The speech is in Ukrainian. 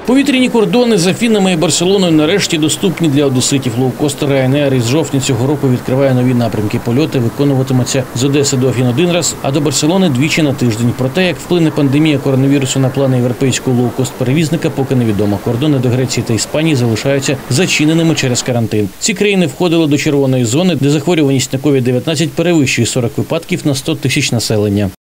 Повітряні кордони з Афінами і Барселоною нарешті доступні для одеситів. Лоукостер Ryanair із жовтня цього року відкриває нові напрямки. Польоти виконуватимуться з Одеси до Афін один раз, а до Барселони двічі на тиждень. Проте, як вплине пандемія коронавірусу на плани європейського лоукост-перевізника, поки невідомо. Кордони до Греції та Іспанії залишаються зачиненими через карантин. Ці країни входили до червоної зони, де захворюваність на COVID-19 перевищує 40 випадків на 100 тисяч населення.